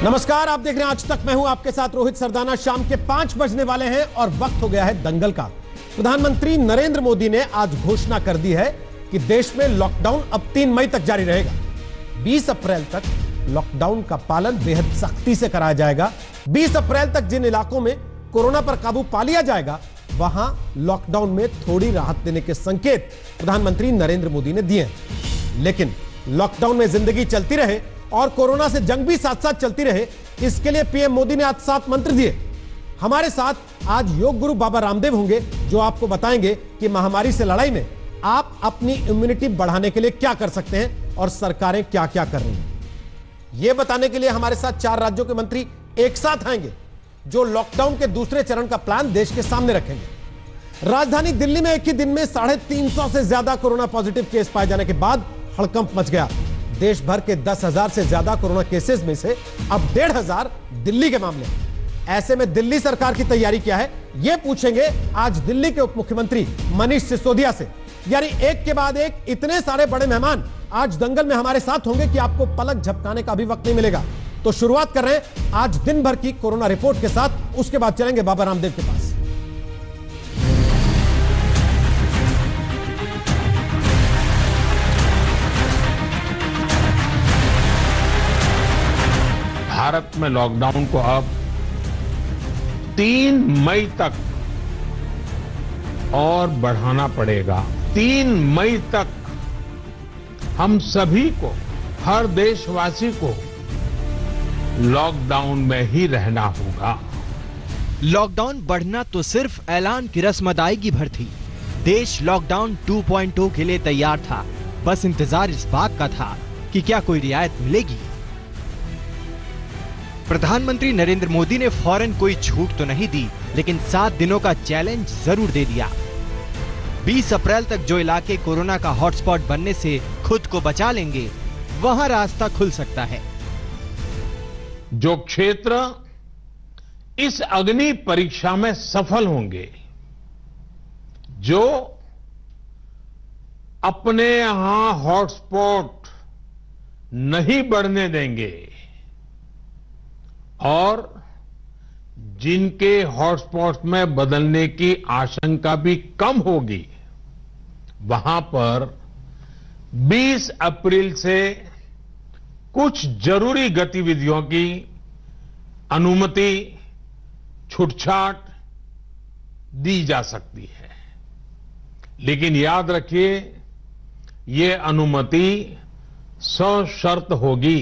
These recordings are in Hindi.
नमस्कार, आप देख रहे हैं आज तक। मैं हूं आपके साथ रोहित सरदाना। शाम के 5 बजने वाले हैं और वक्त हो गया है दंगल का। प्रधानमंत्री नरेंद्र मोदी ने आज घोषणा कर दी है कि देश में लॉकडाउन अब 3 मई तक जारी रहेगा। 20 अप्रैल तक लॉकडाउन का पालन बेहद सख्ती से कराया जाएगा। 20 अप्रैल तक जिन इलाकों में कोरोना पर काबू पा लिया जाएगा, वहां लॉकडाउन में थोड़ी राहत देने के संकेत प्रधानमंत्री नरेंद्र मोदी ने दिए हैं। लेकिन लॉकडाउन में जिंदगी चलती रहे और कोरोना से जंग भी साथ साथ चलती रहे, इसके लिए पीएम मोदी ने आज 7 मंत्र दिए। हमारे साथ आज योग गुरु बाबा रामदेव होंगे, जो आपको बताएंगे कि महामारी से लड़ाई में आप अपनी इम्यूनिटी बढ़ाने के लिए क्या कर सकते हैं और सरकारें क्या क्या कर रही हैं। यह बताने के लिए हमारे साथ 4 राज्यों के मंत्री एक साथ आएंगे, जो लॉकडाउन के दूसरे चरण का प्लान देश के सामने रखेंगे। राजधानी दिल्ली में एक ही दिन में 350 से ज्यादा कोरोना पॉजिटिव केस पाए जाने के बाद हड़कंप मच गया। देश भर के 10,000 से ज्यादा कोरोना केसेस में से अब 1,500 दिल्ली के मामले हैं। ऐसे में दिल्ली सरकार की तैयारी क्या है, यह पूछेंगे आज दिल्ली के उप मुख्यमंत्री मनीष सिसोदिया से। यानी एक के बाद एक इतने सारे बड़े मेहमान आज दंगल में हमारे साथ होंगे कि आपको पलक झपकाने का भी वक्त नहीं मिलेगा। तो शुरुआत कर रहे हैं आज दिन भर की कोरोना रिपोर्ट के साथ, उसके बाद चलेंगे बाबा रामदेव के पास। भारत में लॉकडाउन को अब 3 मई तक और बढ़ाना पड़ेगा। 3 मई तक हम सभी को, हर देशवासी को लॉकडाउन में ही रहना होगा। लॉकडाउन बढ़ना तो सिर्फ ऐलान की रस्म अदायगी भर थी। देश लॉकडाउन 2.0 के लिए तैयार था। बस इंतजार इस बात का था कि क्या कोई रियायत मिलेगी। प्रधानमंत्री नरेंद्र मोदी ने फौरन कोई छूट तो नहीं दी, लेकिन 7 दिनों का चैलेंज जरूर दे दिया। 20 अप्रैल तक जो इलाके कोरोना का हॉटस्पॉट बनने से खुद को बचा लेंगे, वहां रास्ता खुल सकता है। जो क्षेत्र इस अग्नि परीक्षा में सफल होंगे, जो अपने यहां हॉटस्पॉट नहीं बढ़ने देंगे और जिनके हॉटस्पॉट में बदलने की आशंका भी कम होगी, वहां पर 20 अप्रैल से कुछ जरूरी गतिविधियों की अनुमति, छूटछाट दी जा सकती है। लेकिन याद रखिए, ये अनुमति सशर्त होगी।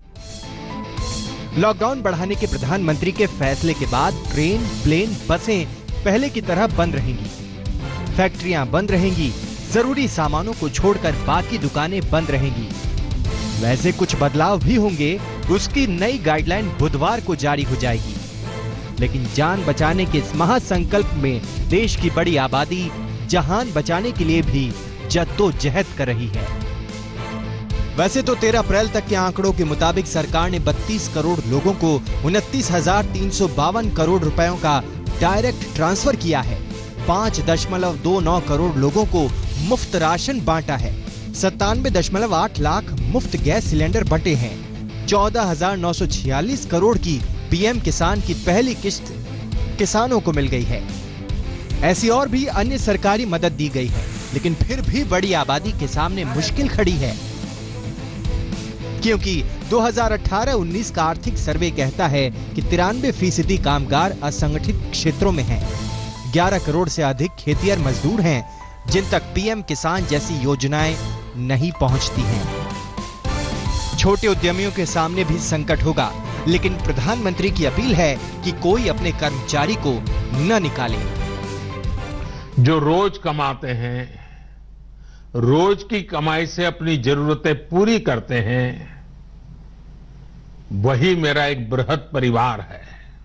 लॉकडाउन बढ़ाने के प्रधानमंत्री के फैसले के बाद ट्रेन, प्लेन, बसें पहले की तरह बंद रहेंगी। फैक्ट्रियां बंद रहेंगी। जरूरी सामानों को छोड़कर बाकी दुकानें बंद रहेंगी। वैसे कुछ बदलाव भी होंगे। उसकी नई गाइडलाइन बुधवार को जारी हो जाएगी। लेकिन जान बचाने के इस महासंकल्प में देश की बड़ी आबादी जहान बचाने के लिए भी जद्दोजहद कर रही है। वैसे तो 13 अप्रैल तक के आंकड़ों के मुताबिक सरकार ने 32 करोड़ लोगों को 29,352 करोड़ रुपयों का डायरेक्ट ट्रांसफर किया है। 5.29 करोड़ लोगों को मुफ्त राशन बांटा है। 97.8 लाख मुफ्त गैस सिलेंडर बंटे हैं। 14,946 करोड़ की पीएम किसान की पहली किस्त किसानों को मिल गई है। ऐसी और भी अन्य सरकारी मदद दी गई है। लेकिन फिर भी बड़ी आबादी के सामने मुश्किल खड़ी है, क्योंकि 2018-19 का आर्थिक सर्वे कहता है कि 93% कामगार असंगठित क्षेत्रों में हैं। 11 करोड़ से अधिक खेतिहर मजदूर हैं, जिन तक पीएम किसान जैसी योजनाएं नहीं पहुंचती हैं। छोटे उद्यमियों के सामने भी संकट होगा, लेकिन प्रधानमंत्री की अपील है कि कोई अपने कर्मचारी को न निकाले। जो रोज कमाते हैं, रोज की कमाई से अपनी जरूरतें पूरी करते हैं, वही मेरा एक बृहद परिवार है।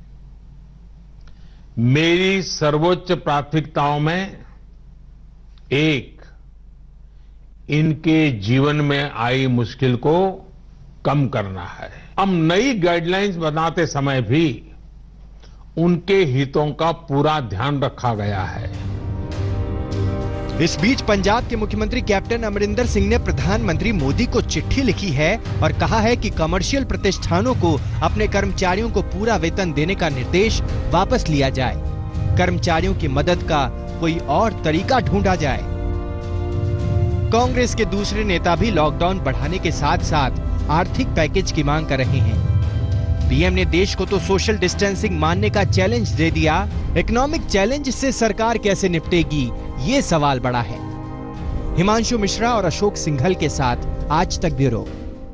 मेरी सर्वोच्च प्राथमिकताओं में एक, इनके जीवन में आई मुश्किल को कम करना है। अब नई गाइडलाइंस बनाते समय भी उनके हितों का पूरा ध्यान रखा गया है। इस बीच पंजाब के मुख्यमंत्री कैप्टन अमरिंदर सिंह ने प्रधानमंत्री मोदी को चिट्ठी लिखी है और कहा है कि कमर्शियल प्रतिष्ठानों को अपने कर्मचारियों को पूरा वेतन देने का निर्देश वापस लिया जाए। कर्मचारियों की मदद का कोई और तरीका ढूंढा जाए। कांग्रेस के दूसरे नेता भी लॉकडाउन बढ़ाने के साथ साथ आर्थिक पैकेज की मांग कर रहे हैं। पीएम ने देश को तो सोशल डिस्टेंसिंग मानने का चैलेंज दे दिया, इकोनॉमिक चैलेंज से सरकार कैसे निपटेगी, ये सवाल बड़ा है। हिमांशु मिश्रा और अशोक सिंघल के साथ आज तक ब्यूरो।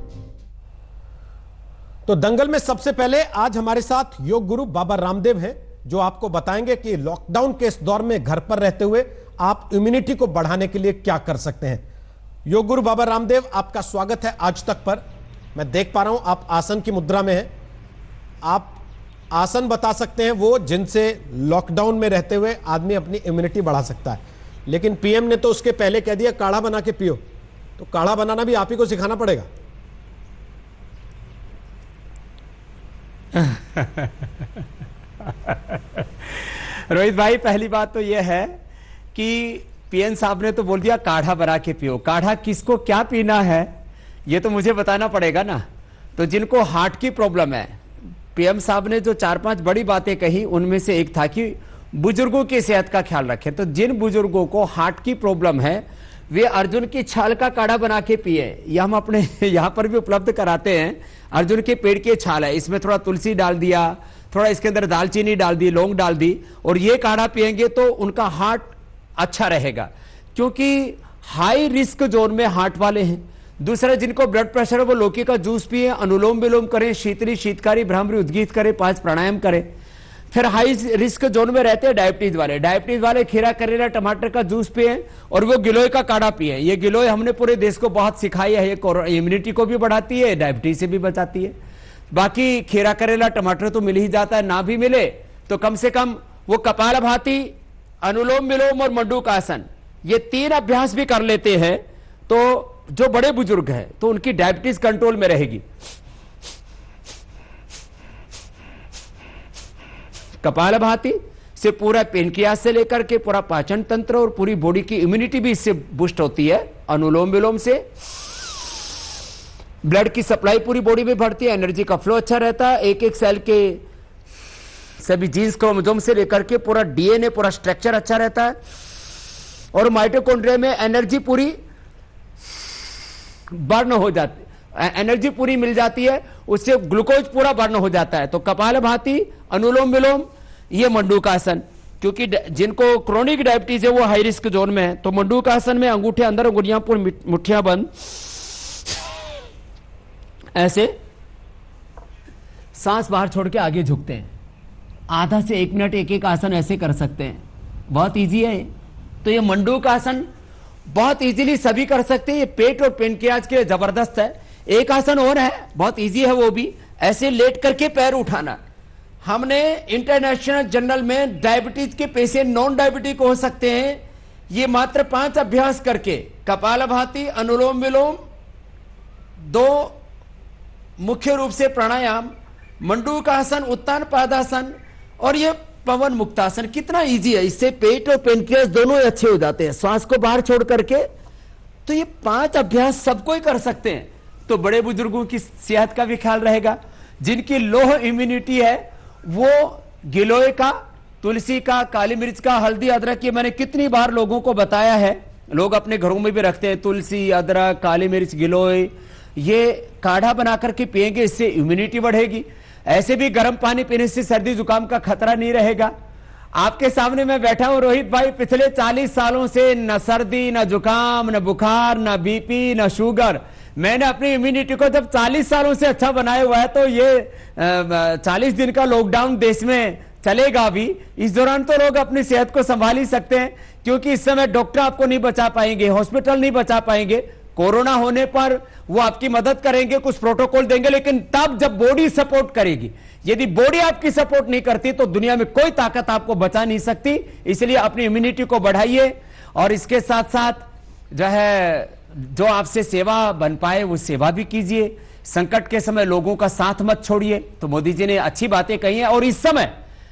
तो दंगल में सबसे पहले आज हमारे साथ योग गुरु बाबा रामदेव हैं, जो आपको बताएंगे कि लॉकडाउन के इस दौर में घर पर रहते हुए आप इम्यूनिटी को बढ़ाने के लिए क्या कर सकते हैं। योग गुरु बाबा रामदेव, आपका स्वागत है आज तक पर। मैं देख पा रहा हूं आप आसन की मुद्रा में हैं। आप आसन बता सकते हैं वो जिनसे लॉकडाउन में रहते हुए आदमी अपनी इम्यूनिटी बढ़ा सकता है, लेकिन पीएम ने तो उसके पहले कह दिया काढ़ा बना के पियो, तो काढ़ा बनाना भी आप ही को सिखाना पड़ेगा। रोहित भाई, पहली बात तो यह है कि पीएम साहब ने तो बोल दिया काढ़ा बना के पियो। काढ़ा किसको क्या पीना है ये तो मुझे बताना पड़ेगा ना। तो जिनको हार्ट की प्रॉब्लम है, पीएम साहब ने जो 4-5 बड़ी बातें कही, उनमें से एक था कि बुजुर्गों की सेहत का ख्याल रखें। तो जिन बुजुर्गों को हार्ट की प्रॉब्लम है वे अर्जुन की छाल का काढ़ा बना के पिए। यह हम अपने यहाँ पर भी उपलब्ध कराते हैं। अर्जुन के पेड़ की छाल है, इसमें थोड़ा तुलसी डाल दिया, थोड़ा इसके अंदर दालचीनी डाल दी, लौंग डाल दी, और ये काढ़ा पिएंगे तो उनका हार्ट अच्छा रहेगा, क्योंकि हाई रिस्क जोन में हार्ट वाले हैं। दूसरा, जिनको ब्लड प्रेशर है वो लौकी का जूस पिए, अनुलोम विलोम करें, शीतली शीतकारी भ्रामरी उद्गीत करें, 5 प्राणायाम करें। फिर हाई रिस्क जोन में रहते हैं डायबिटीज वाले खीरा करेला टमाटर का जूस पिए और वो गिलोय का काढ़ा पिए। ये गिलोय हमने पूरे देश को बहुत सिखाई है, ये इम्यूनिटी को भी बढ़ाती है, डायबिटीज से भी बचाती है। बाकी खीरा करेला टमाटर तो मिल ही जाता है, ना भी मिले तो कम से कम वो कपालभाति, अनुलोम विलोम और मंडूकासन, ये 3 अभ्यास भी कर लेते हैं तो जो बड़े बुजुर्ग हैं तो उनकी डायबिटीज कंट्रोल में रहेगी। कपालभाति से पूरा पेनक्रियास से लेकर के पूरा पाचन तंत्र और पूरी बॉडी की इम्यूनिटी भी इससे बूस्ट होती है। अनुलोम विलोम से ब्लड की सप्लाई पूरी बॉडी में बढ़ती है, एनर्जी का फ्लो अच्छा रहता है, एक सेल के सभी जीन्स क्रोमोसोम से लेकर के पूरा डीएनए पूरा स्ट्रक्चर अच्छा रहता है, और माइटोकॉन्ड्रिया में एनर्जी पूरी बर्न हो जाती, एनर्जी पूरी मिल जाती है, उससे ग्लूकोज पूरा बर्न हो जाता है। तो कपालभाति, अनुलोम विलोम, ये मंडूकासन, क्योंकि जिनको क्रोनिक डायबिटीज है वो हाई रिस्क जोन में है। तो मंडूकासन में अंगूठे अंदर, उंगलियां पूरी मुट्ठियां बंद, ऐसे सांस बाहर छोड़ के आगे झुकते हैं। आधा से 1 मिनट एक आसन ऐसे कर सकते हैं, बहुत इजी है। तो ये मंडूकासन बहुत इजीली सभी कर सकते हैं। ये पेट और पेनक्रियाज के लिए जबरदस्त है। एक आसन और है, बहुत इजी है वो भी, ऐसे लेट करके पैर उठाना। हमने इंटरनेशनल जर्नल में डायबिटीज के पेशेंट नॉन डायबिटिक हो सकते हैं, ये मात्र 5 अभ्यास करके, कपालभाति, अनुलोम विलोम, 2 मुख्य रूप से प्राणायाम, मंडूकासन, उत्तान पादासन और ये पवन मुक्तासन। कितना इजी है, इससे पेट और पेनक्रियास दोनों अच्छे हो जाते हैं श्वास को बाहर छोड़ करके। तो ये 5 अभ्यास सबको ही कर सकते हैं, तो बड़े बुजुर्गों की सेहत का भी ख्याल रहेगा। जिनकी लो इम्यूनिटी है वो गिलोय का, तुलसी का, काली मिर्च का, हल्दी, अदरक, ये मैंने कितनी बार लोगों को बताया है। लोग अपने घरों में भी रखते हैं तुलसी, अदरक, काली मिर्च, गिलोय, ये काढ़ा बना करके पिएंगे, इससे इम्यूनिटी बढ़ेगी। ऐसे भी गर्म पानी पीने से सर्दी जुकाम का खतरा नहीं रहेगा। आपके सामने मैं बैठा हूं रोहित भाई, पिछले 40 सालों से न सर्दी, न जुकाम, न बुखार, न बीपी, न शुगर। मैंने अपनी इम्यूनिटी को जब 40 सालों से अच्छा बनाया हुआ है, तो ये 40 दिन का लॉकडाउन देश में चलेगा अभी। इस दौरान तो लोग अपनी सेहत को संभाल ही सकते हैं, क्योंकि इस समय डॉक्टर आपको नहीं बचा पाएंगे, हॉस्पिटल नहीं बचा पाएंगे। कोरोना होने पर वो आपकी मदद करेंगे, कुछ प्रोटोकॉल देंगे, लेकिन तब जब बॉडी सपोर्ट करेगी। यदि बॉडी आपकी सपोर्ट नहीं करती तो दुनिया में कोई ताकत आपको बचा नहीं सकती। इसलिए अपनी इम्यूनिटी को बढ़ाइए, और इसके साथ साथ जो है जो आपसे सेवा बन पाए वो सेवा भी कीजिए। संकट के समय लोगों का साथ मत छोड़िए। तो मोदी जी ने अच्छी बातें कही हैं, और इस समय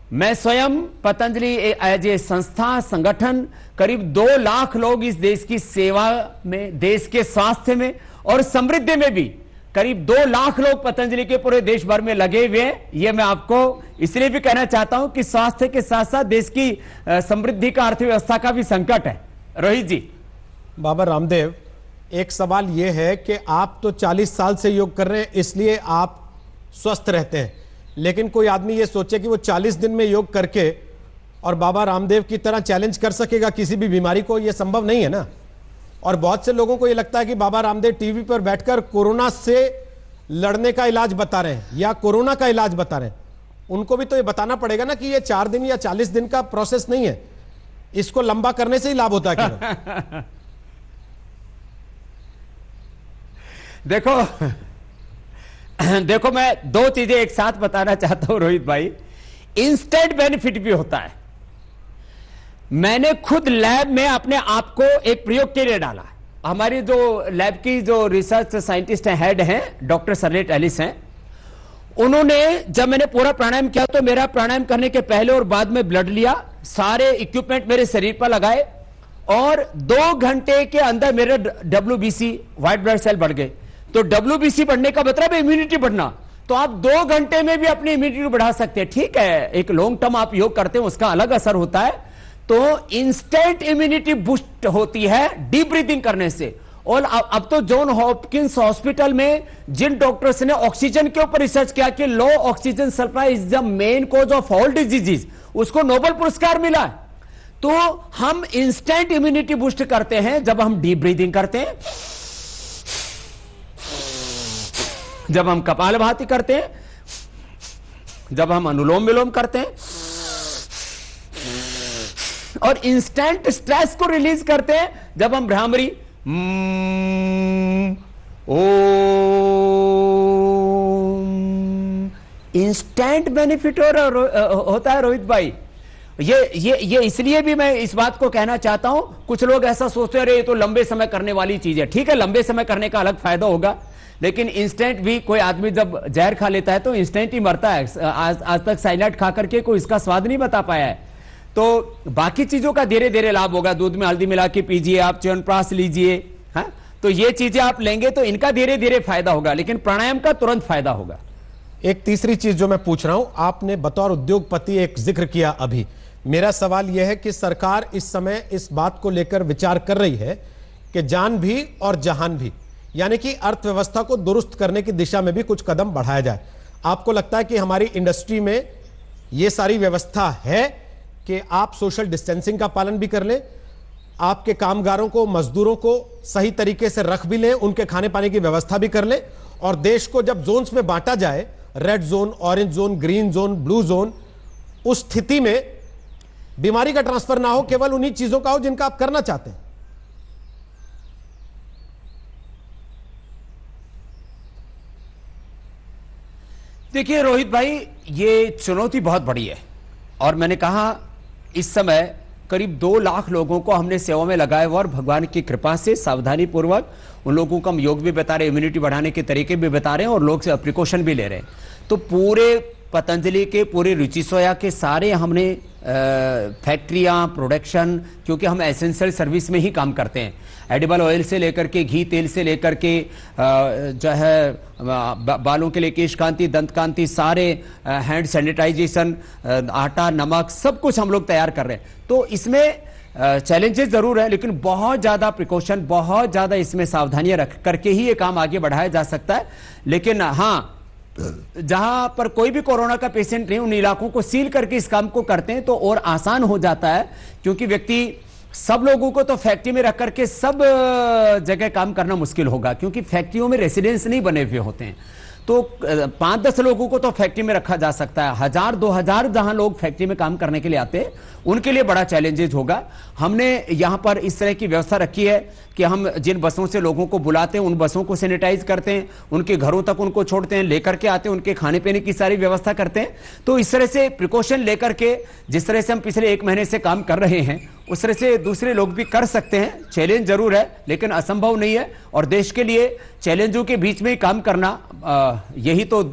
मैं स्वयं पतंजलि एज ए संस्था संगठन करीब 2 लाख लोग इस देश की सेवा में, देश के स्वास्थ्य में और समृद्धि में भी करीब 2 लाख लोग पतंजलि के पूरे देश भर में लगे हुए हैं। यह मैं आपको इसलिए भी कहना चाहता हूं कि स्वास्थ्य के साथ साथ देश की समृद्धि का, अर्थव्यवस्था का भी संकट है। रोहित जी। बाबा रामदेव, एक सवाल यह है कि आप तो 40 साल से योग कर रहे हैं, इसलिए आप स्वस्थ रहते हैं, लेकिन कोई आदमी ये सोचे कि वो 40 दिन में योग करके और बाबा रामदेव की तरह चैलेंज कर सकेगा किसी भी बीमारी को, ये संभव नहीं है ना। और बहुत से लोगों को ये लगता है कि बाबा रामदेव टीवी पर बैठकर कोरोना से लड़ने का इलाज बता रहे हैं या कोरोना का इलाज बता रहे हैं। उनको भी तो ये बताना पड़ेगा ना कि ये 4 दिन या 40 दिन का प्रोसेस नहीं है, इसको लंबा करने से ही लाभ होता है केवल। देखो मैं 2 चीजें एक साथ बताना चाहता हूं रोहित भाई। इंस्टेंट बेनिफिट भी होता है। मैंने खुद लैब में अपने आप को एक प्रयोग के लिए डाला। हमारी जो लैब की जो रिसर्च साइंटिस्ट हैं, हेड हैं, डॉक्टर सरलेट एलिस हैं, उन्होंने जब मैंने पूरा प्राणायाम किया तो मेरा प्राणायाम करने के पहले और बाद में ब्लड लिया, सारे इक्विपमेंट मेरे शरीर पर लगाए और 2 घंटे के अंदर मेरे WBC व्हाइट ब्लड सेल बढ़ गए। तो WBC बढ़ने का मतलब है इम्यूनिटी बढ़ना। तो आप 2 घंटे में भी अपनी इम्यूनिटी बढ़ा सकते हैं। ठीक है, एक लॉन्ग टर्म आप योग करते हैं, उसका अलग असर होता है। तो इंस्टेंट इम्यूनिटी बूस्ट होती है डीप ब्रीथिंग करने से। और अब तो जॉन हॉपकिंस हॉस्पिटल में जिन डॉक्टर्स ने ऑक्सीजन के ऊपर रिसर्च किया कि low oxygen supply is the main cause of all diseases, उसको नोबेल पुरस्कार मिला है। तो हम इंस्टेंट इम्यूनिटी बूस्ट करते हैं जब हम डीप ब्रीथिंग करते हैं, जब हम कपालभाति करते हैं, जब हम अनुलोम विलोम करते हैं और इंस्टेंट स्ट्रेस को रिलीज करते हैं जब हम भ्रामरी इंस्टेंट बेनिफिट होता है रोहित भाई। ये इसलिए भी मैं इस बात को कहना चाहता हूं। कुछ लोग ऐसा सोचते हैं, अरे ये तो लंबे समय करने वाली चीज है। ठीक है, लंबे समय करने का अलग फायदा होगा, लेकिन इंस्टेंट भी कोई आदमी जब जहर खा लेता है तो इंस्टेंट ही मरता है। आज तक साइनाइड खा करके कोई इसका स्वाद नहीं बता पाया है। तो बाकी चीजों का धीरे धीरे लाभ होगा। दूध में हल्दी मिला के पीजिए, आप च्यवनप्राश लीजिए, हाँ, तो ये चीजें आप लेंगे तो इनका धीरे धीरे फायदा होगा, लेकिन प्राणायाम का तुरंत फायदा होगा। एक तीसरी चीज जो मैं पूछ रहा हूं, आपने बतौर उद्योगपति एक जिक्र किया अभी। मेरा सवाल यह है कि सरकार इस समय इस बात को लेकर विचार कर रही है कि जान भी और जहान भी, यानी कि अर्थव्यवस्था को दुरुस्त करने की दिशा में भी कुछ कदम बढ़ाया जाए। आपको लगता है कि हमारी इंडस्ट्री में यह सारी व्यवस्था है कि आप सोशल डिस्टेंसिंग का पालन भी कर लें, आपके कामगारों को, मजदूरों को सही तरीके से रख भी लें, उनके खाने पाने की व्यवस्था भी कर लें, और देश को जब जोन्स में बांटा जाए, red zone, orange zone, green zone, blue zone, उस स्थिति में बीमारी का ट्रांसफर ना हो, केवल उन्हीं चीजों का हो जिनका आप करना चाहते हैं। देखिए रोहित भाई, ये चुनौती बहुत बड़ी है और मैंने कहा इस समय करीब 2 लाख लोगों को हमने सेवा में लगाया हुआ और भगवान की कृपा से सावधानी पूर्वक उन लोगों को हम योग भी बता रहे हैं, इम्यूनिटी बढ़ाने के तरीके भी बता रहे हैं और लोग से प्रिकॉशन भी ले रहे हैं। तो पूरे पतंजलि के, पूरे रुचि सोया के सारे हमने फैक्ट्रियां, प्रोडक्शन, क्योंकि हम एसेंशियल सर्विस में ही काम करते हैं, एडिबल ऑयल से लेकर के घी तेल से लेकर के जो है बालों के लिए केश कांति, दंत कांति, सारे हैंड सैनिटाइजेशन, आटा, नमक, सब कुछ हम लोग तैयार कर रहे हैं। तो इसमें चैलेंजेस जरूर है, लेकिन बहुत ज्यादा प्रिकॉशन, बहुत ज्यादा इसमें सावधानियां रख करके ही ये काम आगे बढ़ाया जा सकता है। लेकिन हाँ, जहां पर कोई भी कोरोना का पेशेंट नहीं, उन इलाकों को सील करके इस काम को करते हैं तो और आसान हो जाता है, क्योंकि व्यक्ति, सब लोगों को तो फैक्ट्री में रख करके सब जगह काम करना मुश्किल होगा, क्योंकि फैक्ट्रियों में रेसिडेंस नहीं बने हुए होते हैं। तो 5-10 लोगों को तो फैक्ट्री में रखा जा सकता है, 1000-2000 जहां लोग फैक्ट्री में काम करने के लिए आते हैं उनके लिए बड़ा चैलेंजेस होगा। हमने यहां पर इस तरह की व्यवस्था रखी है कि हम जिन बसों से लोगों को बुलाते हैं उन बसों को सैनिटाइज करते हैं, उनके घरों तक उनको छोड़ते हैं, लेकर के आते हैं, उनके खाने पीने की सारी व्यवस्था करते हैं। तो इस तरह से प्रिकॉशन लेकर के जिस तरह से हम पिछले 1 महीने से काम कर रहे हैं उस तरह से दूसरे लोग भी कर सकते हैं। चैलेंज जरूर है लेकिन असंभव नहीं है, और देश के लिए चैलेंजों के बीच में ही काम करना यही तो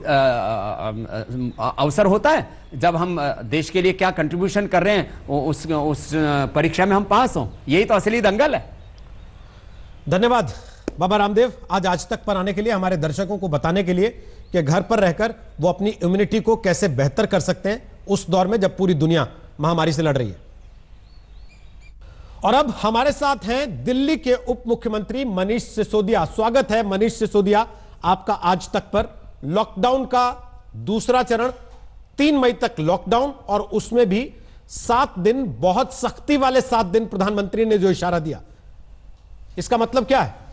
अवसर होता है। जब हम देश के लिए क्या कंट्रीब्यूशन कर रहे हैं उस परीक्षा में हम पास हों, यही तो असली दंगल है। धन्यवाद बाबा रामदेव, आज तक पर आने के लिए, हमारे दर्शकों को बताने के लिए कि घर पर रहकर वो अपनी इम्यूनिटी को कैसे बेहतर कर सकते हैं उस दौर में जब पूरी दुनिया महामारी से लड़ रही है। और अब हमारे साथ हैं दिल्ली के उप मुख्यमंत्री मनीष सिसोदिया। स्वागत है मनीष सिसोदिया आपका आज तक पर। लॉकडाउन का दूसरा चरण, 3 मई तक लॉकडाउन, और उसमें भी 7 दिन, बहुत सख्ती वाले 7 दिन प्रधानमंत्री ने जो इशारा दिया, इसका मतलब क्या है?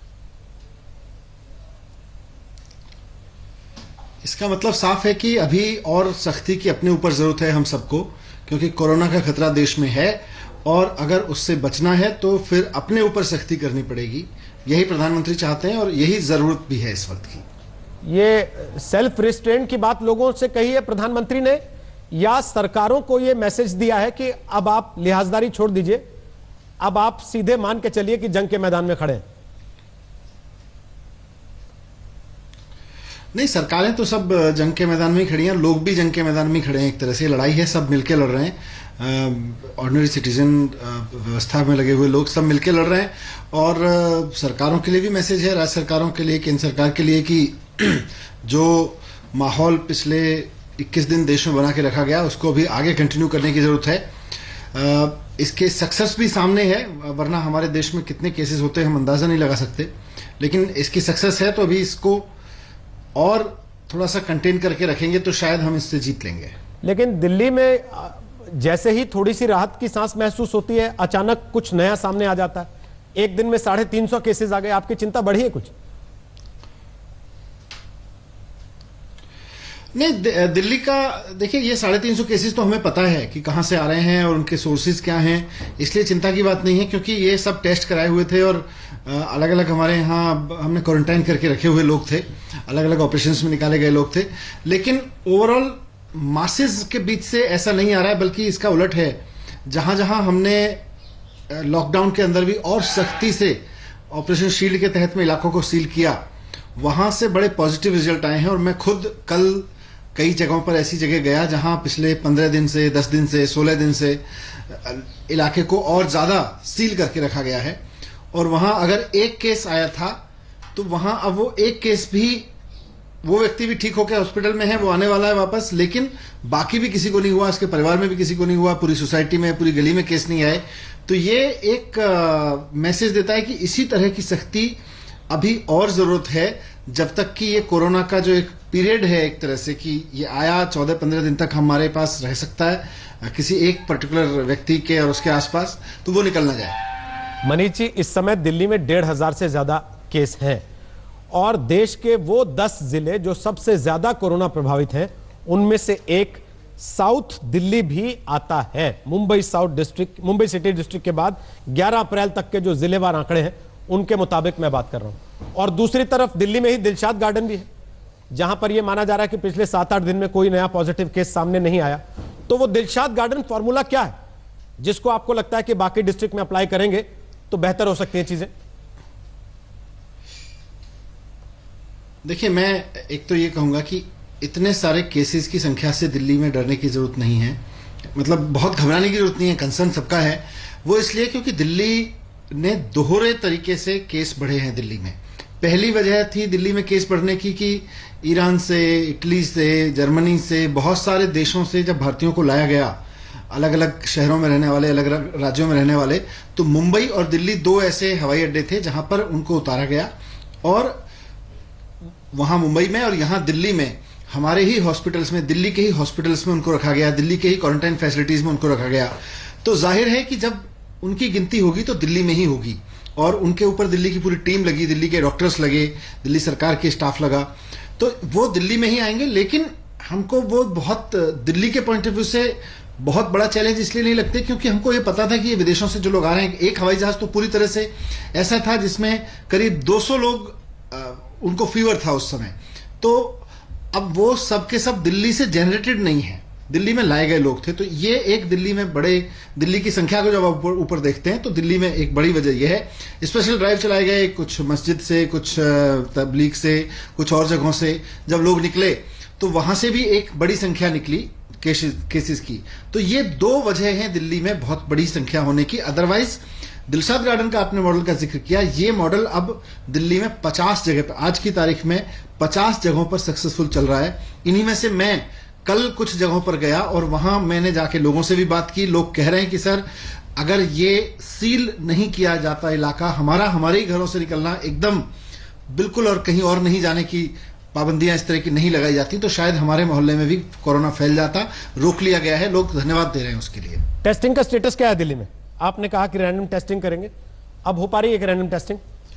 इसका मतलब साफ है कि अभी और सख्ती की अपने ऊपर जरूरत है हम सबको, क्योंकि कोरोना का खतरा देश में है और अगर उससे बचना है तो फिर अपने ऊपर सख्ती करनी पड़ेगी। यही प्रधानमंत्री चाहते हैं और यही जरूरत भी है इस वक्त की। ये सेल्फ रिस्ट्रेंट की बात लोगों से कही है प्रधानमंत्री ने, या सरकारों को ये मैसेज दिया है कि अब आप लिहाजदारी छोड़ दीजिए, अब आप सीधे मान के चलिए कि जंग के मैदान में खड़े हैं? नहीं, सरकारें तो सब जंग के मैदान में ही खड़ी हैं, लोग भी जंग के मैदान में ही खड़े हैं। एक तरह से लड़ाई है, सब मिलके लड़ रहे हैं। ऑर्डिनरी सिटीजन, व्यवस्था में लगे हुए लोग सब मिलके लड़ रहे हैं। और सरकारों के लिए भी मैसेज है, राज्य सरकारों के लिए, केंद्र सरकार के लिए, कि जो माहौल पिछले 21 दिन देश में बना के रखा गया उसको अभी आगे कंटिन्यू करने की जरूरत है। इसके सक्सेस भी सामने है, वरना हमारे देश में कितने केसेस होते हैं हम अंदाजा नहीं लगा सकते, लेकिन इसकी सक्सेस है तो अभी इसको और थोड़ा सा कंटेन करके रखेंगे तो शायद हम इससे जीत लेंगे। लेकिन दिल्ली में जैसे ही थोड़ी सी राहत की सांस महसूस होती है, अचानक कुछ नया सामने आ जाता है। एक दिन में 350 केसेस आ गए, आपकी चिंता बढ़ी है कुछ? नहीं, दिल्ली का देखिए, ये 350 केसेस तो हमें पता है कि कहां से आ रहे हैं और उनके सोर्सेज क्या हैं, इसलिए चिंता की बात नहीं है, क्योंकि ये सब टेस्ट कराए हुए थे और अलग अलग हमारे यहाँ हमने क्वारंटाइन करके रखे हुए लोग थे, अलग अलग ऑपरेशंस में निकाले गए लोग थे। लेकिन ओवरऑल मासेस के बीच से ऐसा नहीं आ रहा है, बल्कि इसका उलट है। जहां जहां हमने लॉकडाउन के अंदर भी और सख्ती से ऑपरेशन शील्ड के तहत में इलाकों को सील किया, वहां से बड़े पॉजिटिव रिजल्ट आए हैं। और मैं खुद कल कई जगहों पर ऐसी जगह गया जहां पिछले 15 दिन से, 10 दिन से, 16 दिन से इलाके को और ज्यादा सील करके रखा गया है। और वहां अगर एक केस आया था तो वहां अब वो एक केस भी, वो व्यक्ति भी ठीक होकर हॉस्पिटल में है, वो आने वाला है वापस, लेकिन बाकी भी किसी को नहीं हुआ, उसके परिवार में भी किसी को नहीं हुआ, पूरी सोसाइटी में, पूरी गली में केस नहीं आए। तो ये एक मैसेज देता है कि इसी तरह की सख्ती अभी और जरूरत है, जब तक कि ये कोरोना का जो एक पीरियड है, एक तरह से कि ये आया 14-15 दिन तक हमारे पास रह सकता है किसी एक पर्टिकुलर व्यक्ति के और उसके आसपास, तो वो निकल ना जाए। मनीष जी, इस समय दिल्ली में 1,500 से ज्यादा केस हैं और देश के वो 10 जिले जो सबसे ज्यादा कोरोना प्रभावित हैं, उनमें से एक साउथ दिल्ली भी आता है। Mumbai south district, Mumbai city district के बाद 11 अप्रैल तक के जो जिलेवार आंकड़े हैं उनके मुताबिक मैं बात कर रहा हूं। और दूसरी तरफ दिल्ली में ही दिलशाद गार्डन भी है, जहां पर यह माना जा रहा है कि पिछले 7-8 दिन में कोई नया पॉजिटिव केस सामने नहीं आया। तो वो दिलशाद गार्डन फॉर्मूला क्या है जिसको आपको लगता है कि बाकी डिस्ट्रिक्ट में अप्लाई करेंगे तो बेहतर हो सकती है चीजें? देखिए, मैं एक तो ये कहूंगा कि इतने सारे केसेस की संख्या से दिल्ली में डरने की जरूरत नहीं है, मतलब बहुत घबराने की जरूरत नहीं है। कंसर्न सबका है, वो इसलिए क्योंकि दिल्ली ने दोहरे तरीके से केस बढ़े हैं दिल्ली में। पहली वजह थी दिल्ली में केस बढ़ने की कि ईरान से, इटली से, जर्मनी से, बहुत सारे देशों से जब भारतीयों को लाया गया, अलग अलग शहरों में रहने वाले, अलग अलग राज्यों में रहने वाले, तो मुंबई और दिल्ली 2 ऐसे हवाई अड्डे थे जहां पर उनको उतारा गया। और वहां मुंबई में और यहां दिल्ली में हमारे ही हॉस्पिटल्स में, दिल्ली के ही हॉस्पिटल्स में उनको रखा गया, दिल्ली के ही क्वारंटाइन फैसिलिटीज में उनको रखा गया। तो जाहिर है कि जब उनकी गिनती होगी तो दिल्ली में ही होगी, और उनके ऊपर दिल्ली की पूरी टीम लगी, दिल्ली के डॉक्टर्स लगे, दिल्ली सरकार के स्टाफ लगा, तो वो दिल्ली में ही आएंगे। लेकिन हमको वो बहुत, दिल्ली के पॉइंट ऑफ व्यू से बहुत बड़ा चैलेंज इसलिए नहीं लगते क्योंकि हमको ये पता था कि ये विदेशों से जो लोग आ रहे हैं, एक हवाई जहाज तो पूरी तरह से ऐसा था जिसमें करीब 200 लोग, उनको फीवर था उस समय। तो अब वो सब के सब दिल्ली से जनरेटेड नहीं है, दिल्ली में लाए गए लोग थे। तो ये एक दिल्ली की संख्या को जब आप ऊपर देखते हैं तो दिल्ली में एक बड़ी वजह यह है। स्पेशल ड्राइव चलाए गए, कुछ मस्जिद से, कुछ तबलीग से, कुछ और जगहों से जब लोग निकले तो वहां से भी एक बड़ी संख्या निकली केसेस की। तो ये 2 वजह हैं दिल्ली में बहुत बड़ी संख्या होने की। अदरवाइज दिलशाद गार्डन का आपने मॉडल का जिक्र किया, ये मॉडल अब दिल्ली में 50 जगह पर, आज की तारीख में 50 जगहों पर सक्सेसफुल चल रहा है। इन्हीं में से मैं कल कुछ जगहों पर गया और वहां मैंने जाके लोगों से भी बात की। लोग कह रहे हैं कि सर अगर ये सील नहीं किया जाता इलाका, हमारे ही घरों से निकलना एकदम बिल्कुल और कहीं और नहीं जाने की पाबंदियां इस तरह की नहीं लगाई जाती तो शायद हमारे मोहल्ले में भी कोरोना फैल जाता। रोक लिया गया है, लोग धन्यवाद दे रहे हैं उसके लिए। टेस्टिंग का स्टेटस क्या है दिल्ली में? आपने कहा कि रैंडम टेस्टिंग करेंगे, अब हो पा रही है कि रैंडम टेस्टिंग?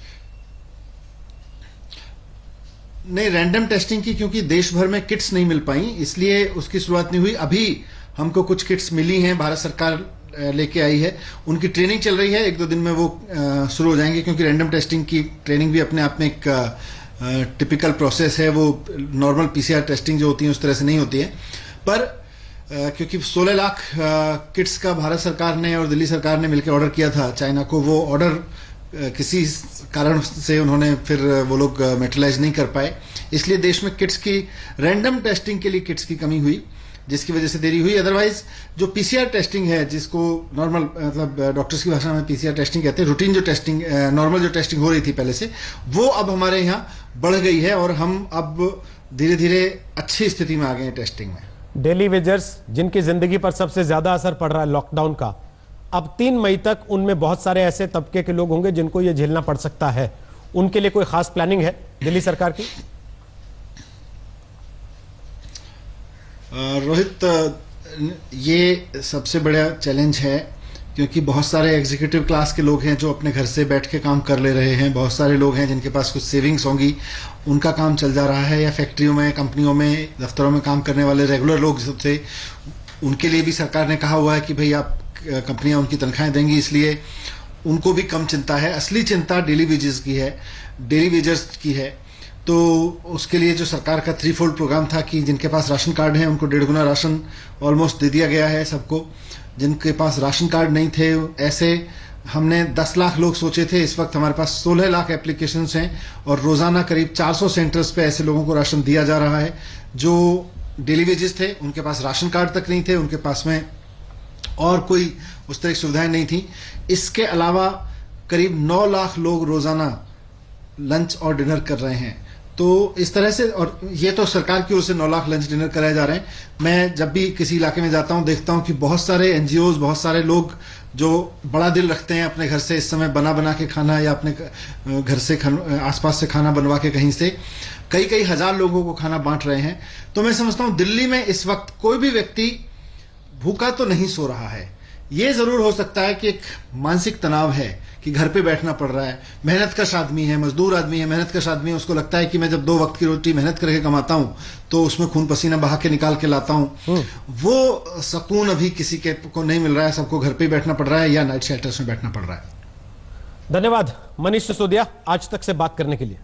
नहीं, रैंडम टेस्टिंग की क्योंकि देश भर में किट्स नहीं मिल पाई इसलिए उसकी शुरुआत नहीं हुई। अभी हमको कुछ किट्स मिली हैं, भारत सरकार लेके आई है, उनकी ट्रेनिंग चल रही है। 1-2 दिन में वो शुरू हो जाएंगे क्योंकि रैंडम टेस्टिंग की ट्रेनिंग भी अपने आप में एक टिपिकल प्रोसेस है। वो नॉर्मल पीसीआर टेस्टिंग जो होती है उस तरह से नहीं होती है। पर क्योंकि 16 लाख किट्स का भारत सरकार ने और दिल्ली सरकार ने मिलकर ऑर्डर किया था चाइना को, वो ऑर्डर किसी कारण से उन्होंने फिर वो लोग मेटेरियलाइज नहीं कर पाए, इसलिए देश में किट्स की रैंडम टेस्टिंग के लिए किट्स की कमी हुई जिसकी वजह से देरी हुई। अदरवाइज जो पीसीआर टेस्टिंग है, जिसको नॉर्मल मतलब डॉक्टर्स की भाषा में पीसीआर टेस्टिंग कहते हैं, रूटीन जो टेस्टिंग नॉर्मल जो टेस्टिंग हो रही थी पहले से, वो अब हमारे यहाँ बढ़ गई है और हम अब धीरे धीरे अच्छी स्थिति में आ गए हैं टेस्टिंग में। डेली वेजर्स जिनकी जिंदगी पर सबसे ज्यादा असर पड़ रहा है लॉकडाउन का, अब 3 मई तक उनमें बहुत सारे ऐसे तबके के लोग होंगे जिनको यह झेलना पड़ सकता है, उनके लिए कोई खास प्लानिंग है दिल्ली सरकार की? रोहित, ये सबसे बड़ा चैलेंज है क्योंकि बहुत सारे एग्जीक्यूटिव क्लास के लोग हैं जो अपने घर से बैठ के काम कर ले रहे हैं। बहुत सारे लोग हैं जिनके पास कुछ सेविंग्स होंगी, उनका काम चल जा रहा है, या फैक्ट्रियों में, कंपनियों में, दफ्तरों में काम करने वाले रेगुलर लोग जो थे उनके लिए भी सरकार ने कहा हुआ है कि भाई आप कंपनियां उनकी तनख्वाहें देंगी, इसलिए उनको भी कम चिंता है। असली चिंता डेली वेजर्स की है। तो उसके लिए जो सरकार का 3-fold प्रोग्राम था कि जिनके पास राशन कार्ड है उनको 1.5 गुना राशन ऑलमोस्ट दे दिया गया है सबको। जिनके पास राशन कार्ड नहीं थे ऐसे हमने 10 लाख लोग सोचे थे, इस वक्त हमारे पास 16 लाख एप्लीकेशंस हैं और रोजाना करीब 400 सेंटर्स पे ऐसे लोगों को राशन दिया जा रहा है जो डेली वेजेस थे, उनके पास राशन कार्ड तक नहीं थे, उनके पास में और कोई उस तरह की सुविधाएं नहीं थी। इसके अलावा करीब 9 लाख लोग रोजाना लंच और डिनर कर रहे हैं। तो इस तरह से, और ये तो सरकार की ओर से 9 लाख लंच डिनर कराए जा रहे हैं। मैं जब भी किसी इलाके में जाता हूं देखता हूं कि बहुत सारे एनजीओज, बहुत सारे लोग जो बड़ा दिल रखते हैं अपने घर से इस समय बना के खाना या अपने घर से आसपास से खाना बनवा के कहीं से कई हजार लोगों को खाना बांट रहे हैं। तो मैं समझता हूं दिल्ली में इस वक्त कोई भी व्यक्ति भूखा तो नहीं सो रहा है। ये जरूर हो सकता है कि एक मानसिक तनाव है कि घर पे बैठना पड़ रहा है। मेहनतकश आदमी है, मजदूर आदमी है, मेहनतकश आदमी है, उसको लगता है कि मैं जब 2 वक्त की रोटी मेहनत करके कमाता हूं तो उसमें खून पसीना बहा के निकाल के लाता हूं। वो सुकून अभी किसी के को नहीं मिल रहा है। सबको घर पे बैठना पड़ रहा है या नाइट शेल्टर्स में बैठना पड़ रहा है। धन्यवाद मनीष सिसोदिया आज तक से बात करने के लिए।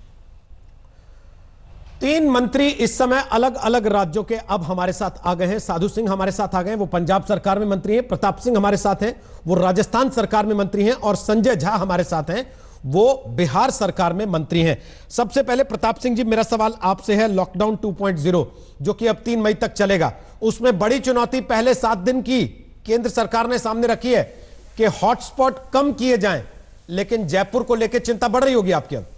3 मंत्री इस समय अलग अलग राज्यों के अब हमारे साथ आ गए हैं। साधु सिंह हमारे साथ आ गए हैं, वो पंजाब सरकार में मंत्री हैं। प्रताप सिंह हमारे साथ हैं, वो राजस्थान सरकार में मंत्री हैं। और संजय झा हमारे साथ हैं, वो बिहार सरकार में मंत्री हैं। सबसे पहले प्रताप सिंह जी, मेरा सवाल आपसे है। लॉकडाउन 2.0 जो कि अब 3 मई तक चलेगा, उसमें बड़ी चुनौती पहले 7 दिन की केंद्र सरकार ने सामने रखी है कि हॉटस्पॉट कम किए जाएं, लेकिन जयपुर को लेकर चिंता बढ़ रही होगी आपकी अब?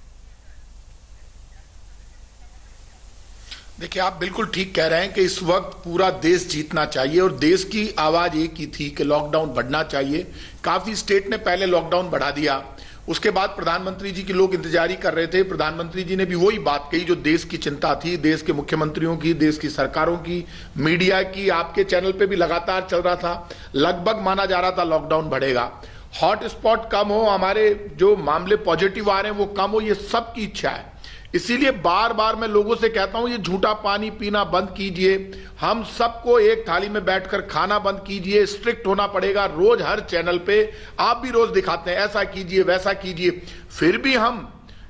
देखिए, आप बिल्कुल ठीक कह रहे हैं कि इस वक्त पूरा देश जीतना चाहिए और देश की आवाज एक ही थी कि लॉकडाउन बढ़ना चाहिए। काफी स्टेट ने पहले लॉकडाउन बढ़ा दिया, उसके बाद प्रधानमंत्री जी की लोग इंतजारी कर रहे थे। प्रधानमंत्री जी ने भी वही बात कही जो देश की चिंता थी, देश के मुख्यमंत्रियों की, देश की सरकारों की, मीडिया की। आपके चैनल पे भी लगातार चल रहा था, लगभग माना जा रहा था लॉकडाउन बढ़ेगा, हॉटस्पॉट कम हो, हमारे जो मामले पॉजिटिव आ रहे हैं वो कम हो, ये सबकी इच्छा है। इसीलिए बार बार मैं लोगों से कहता हूं ये झूठा पानी पीना बंद कीजिए, हम सबको एक थाली में बैठकर खाना बंद कीजिए, स्ट्रिक्ट होना पड़ेगा। रोज हर चैनल पे आप भी रोज दिखाते हैं ऐसा कीजिए वैसा कीजिए, फिर भी हम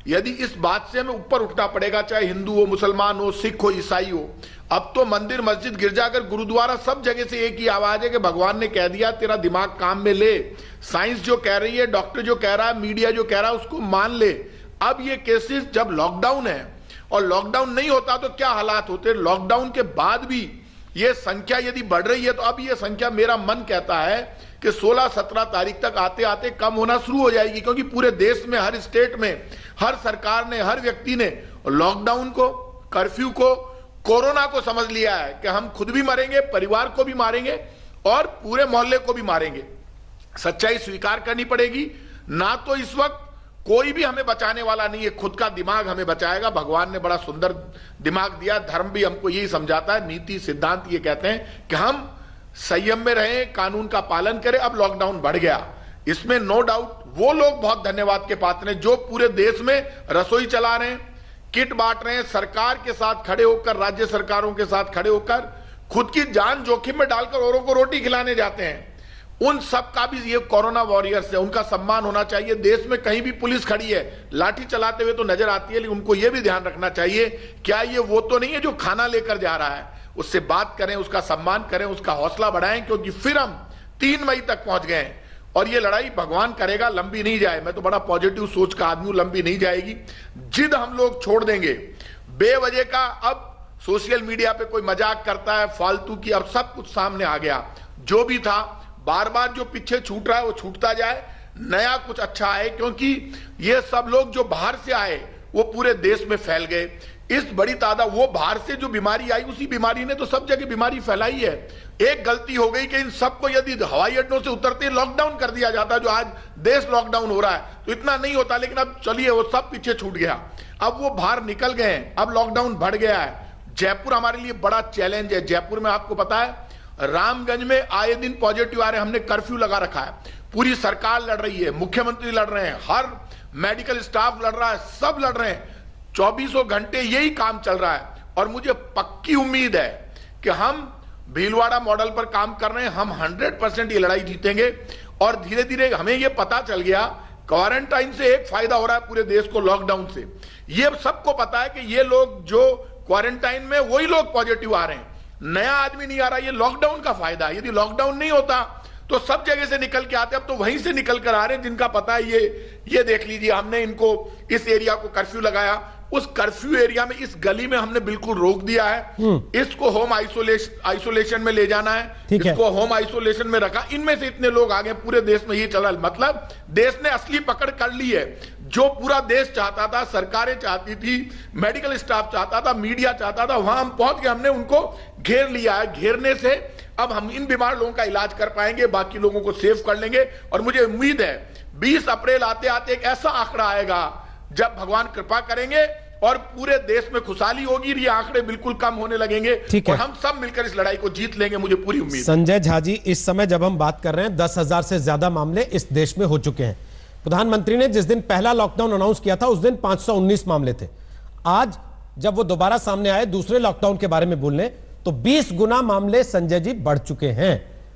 यदि इस बात से हमें ऊपर उठना पड़ेगा, चाहे हिंदू हो, मुसलमान हो, सिख हो, ईसाई हो। अब तो मंदिर, मस्जिद, गिरजाघर, गुरुद्वारा, सब जगह से एक ही आवाज है कि भगवान ने कह दिया तेरा दिमाग काम में ले। साइंस जो कह रही है, डॉक्टर जो कह रहा है, मीडिया जो कह रहा है, उसको मान ले। अब ये केसेस, जब लॉकडाउन है और लॉकडाउन नहीं होता तो क्या हालात होते, लॉकडाउन के बाद भी ये संख्या यदि बढ़ रही है तो अब ये संख्या, मेरा मन कहता है कि 16-17 तारीख तक आते आते कम होना शुरू हो जाएगी, क्योंकि पूरे देश में, हर स्टेट में, हर सरकार ने, हर व्यक्ति ने लॉकडाउन को, कर्फ्यू को, कोरोना को समझ लिया है कि हम खुद भी मरेंगे, परिवार को भी मारेंगे और पूरे मोहल्ले को भी मारेंगे। सच्चाई स्वीकार करनी पड़ेगी। ना तो इस वक्त कोई भी हमें बचाने वाला नहीं है, खुद का दिमाग हमें बचाएगा। भगवान ने बड़ा सुंदर दिमाग दिया, धर्म भी हमको यही समझाता है, नीति सिद्धांत ये कहते हैं कि हम संयम में रहें, कानून का पालन करें। अब लॉकडाउन बढ़ गया, इसमें नो डाउट वो लोग बहुत धन्यवाद के पात्र हैं जो पूरे देश में रसोई चला रहे हैं, किट बांट रहे हैं, सरकार के साथ खड़े होकर, राज्य सरकारों के साथ खड़े होकर, खुद की जान जोखिम में डालकर औरों को रोटी खिलाने जाते हैं। उन सब का भी ये कोरोना वॉरियर्स है, उनका सम्मान होना चाहिए। देश में कहीं भी पुलिस खड़ी है, लाठी चलाते हुए तो नजर आती है, लेकिन उनको ये भी ध्यान रखना चाहिए, क्या ये वो तो नहीं है जो खाना लेकर जा रहा है। उससे बात करें, उसका सम्मान करें, उसका हौसला बढ़ाएं, क्योंकि फिर हम 3 मई तक पहुंच गए हैं और ये लड़ाई भगवान करेगा, लंबी नहीं जाए। मैं तो बड़ा पॉजिटिव सोच का आदमी हूं, लंबी नहीं जाएगी। जिद हम लोग छोड़ देंगे बेवजह का। अब सोशल मीडिया पे कोई मजाक करता है फालतू की, अब सब कुछ सामने आ गया। जो भी था, बार बार जो पीछे छूट रहा है वो छूटता जाए, नया कुछ अच्छा आए, क्योंकि ये सब लोग जो बाहर से आए वो पूरे देश में फैल गए। इस बड़ी तादाद, वो बाहर से जो बीमारी आई, उसी बीमारी ने तो सब जगह बीमारी फैलाई है। एक गलती हो गई कि इन सबको यदि हवाई अड्डों से उतरते लॉकडाउन कर दिया जाता, जो आज देश लॉकडाउन हो रहा है, तो इतना नहीं होता। लेकिन अब चलिए, वो सब पीछे छूट गया, अब वो बाहर निकल गए हैं, अब लॉकडाउन बढ़ गया है। जयपुर हमारे लिए बड़ा चैलेंज है। जयपुर में आपको पता है, रामगंज में आए दिन पॉजिटिव आ रहे हैं, हमने कर्फ्यू लगा रखा है। पूरी सरकार लड़ रही है, मुख्यमंत्री लड़ रहे हैं, हर मेडिकल स्टाफ लड़ रहा है, सब लड़ रहे हैं। 24 घंटे यही काम चल रहा है और मुझे पक्की उम्मीद है कि हम भीलवाड़ा मॉडल पर काम कर रहे हैं, हम 100% ये लड़ाई जीतेंगे। और धीरे धीरे हमें ये पता चल गया, क्वारंटाइन से एक फायदा हो रहा है पूरे देश को, लॉकडाउन से। ये सबको पता है कि ये लोग जो क्वारंटाइन में, वही लोग पॉजिटिव आ रहे हैं, नया आदमी नहीं आ रहा। ये लॉकडाउन का फायदा है। यदि लॉकडाउन नहीं होता तो सब जगह से निकल के आते, अब तो वहीं से निकल कर आ रहे हैं जिनका पता है। ये देख लीजिए, हमने इनको इस एरिया को कर्फ्यू लगाया, उस कर्फ्यू एरिया में, इस गली में हमने बिल्कुल रोक दिया है। इसको होम आइसोलेशन में ले जाना है, इसको होम आइसोलेशन में रखा। इनमें से इतने लोग आ गए, पूरे देश में ये चल रहा है। मतलब देश ने असली पकड़ कर ली है। जो पूरा देश चाहता था, सरकारें चाहती थी, मेडिकल स्टाफ चाहता था, मीडिया चाहता था, वहां हम पहुंच गए, हमने उनको घेर लिया है। घेरने से अब हम इन बीमार लोगों का इलाज कर पाएंगे, बाकी लोगों को सेव कर लेंगे। और मुझे उम्मीद है 20 अप्रैल आते आते एक ऐसा आंकड़ा आएगा जब भगवान कृपा करेंगे और पूरे देश में खुशहाली होगी, ये आंकड़े बिल्कुल कम होने लगेंगे और हम सब मिलकर इस लड़ाई को जीत लेंगे, मुझे पूरी उम्मीद है। संजय झा जी, इस समय जब हम बात कर रहे हैं, 10,000 से ज्यादा मामले इस देश में हो चुके हैं। प्रधानमंत्री ने जिस दिन पहला लॉकडाउन अनाउंस किया था, उस दिन 519 मामले थे। आज जब वो दोबारा सामने आए दूसरे लॉकडाउन के बारे में बोलने, तो 20 गुना मामले संजय जी बढ़ चुके हैं।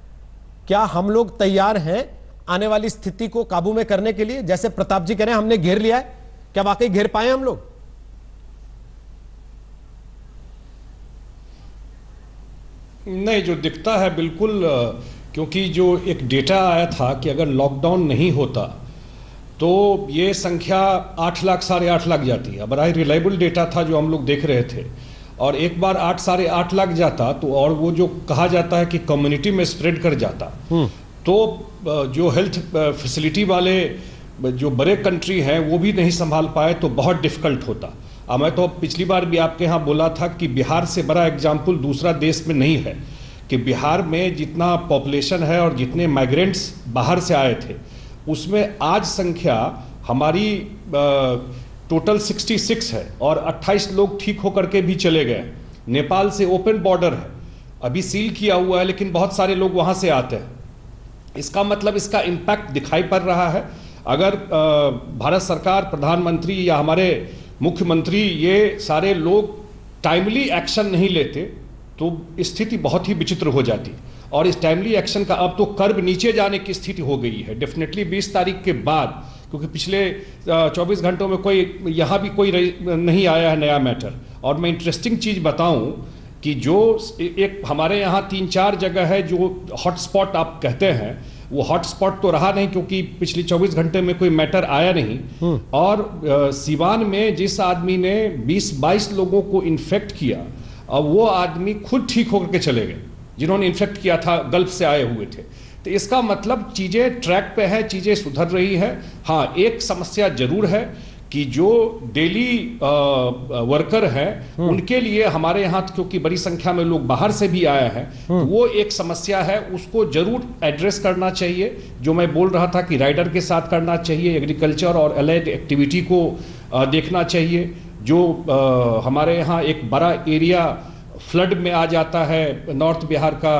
क्या हम लोग तैयार हैं आने वाली स्थिति को काबू में करने के लिए? जैसे प्रताप जी कह रहे हैं हमने घेर लिया है, क्या वाकई घेर पाए हम लोग? नहीं, जो दिखता है बिल्कुल, क्योंकि जो एक डेटा आया था कि अगर लॉकडाउन नहीं होता तो ये संख्या 8 लाख, 8.5 लाख जाती है। बड़ा ही रिलायबल डेटा था जो हम लोग देख रहे थे। और एक बार 8, 8.5 लाख जाता तो, और वो जो कहा जाता है कि कम्युनिटी में स्प्रेड कर जाता, तो जो हेल्थ फैसिलिटी वाले जो बड़े कंट्री हैं वो भी नहीं संभाल पाए तो बहुत डिफिकल्ट होता। मैं तो पिछली बार भी आपके यहाँ बोला था कि बिहार से बड़ा एग्जाम्पल दूसरा देश में नहीं है, कि बिहार में जितना पॉपुलेशन है और जितने माइग्रेंट्स बाहर से आए थे, उसमें आज संख्या हमारी टोटल 66 है और 28 लोग ठीक होकर के भी चले गए। नेपाल से ओपन बॉर्डर है, अभी सील किया हुआ है, लेकिन बहुत सारे लोग वहाँ से आते हैं। इसका मतलब इसका इम्पैक्ट दिखाई पड़ रहा है। अगर भारत सरकार, प्रधानमंत्री या हमारे मुख्यमंत्री ये सारे लोग टाइमली एक्शन नहीं लेते तो स्थिति बहुत ही विचित्र हो जाती। और इस टाइमली एक्शन का अब तो कर्व नीचे जाने की स्थिति हो गई है डेफिनेटली 20 तारीख के बाद, क्योंकि पिछले 24 घंटों में कोई यहाँ भी कोई नहीं आया है नया मैटर। और मैं इंटरेस्टिंग चीज़ बताऊं कि जो एक हमारे यहाँ 3-4 जगह है जो हॉटस्पॉट आप कहते हैं, वो हॉटस्पॉट तो रहा नहीं क्योंकि पिछले 24 घंटे में कोई मैटर आया नहीं। और सिवान में जिस आदमी ने 20-22 लोगों को इन्फेक्ट किया, अब वो आदमी खुद ठीक होकर के चले गए जिन्होंने इन्फेक्ट किया था, गल्फ से आए हुए थे। तो इसका मतलब चीज़ें ट्रैक पे है, चीज़ें सुधर रही है। हाँ, एक समस्या जरूर है कि जो डेली वर्कर हैं उनके लिए हमारे यहाँ, क्योंकि बड़ी संख्या में लोग बाहर से भी आया है, तो वो एक समस्या है, उसको जरूर एड्रेस करना चाहिए। जो मैं बोल रहा था कि राइडर के साथ करना चाहिए, एग्रीकल्चर और एलाइड एक्टिविटी को देखना चाहिए। जो हमारे यहाँ एक बड़ा एरिया फ्लड में आ जाता है नॉर्थ बिहार का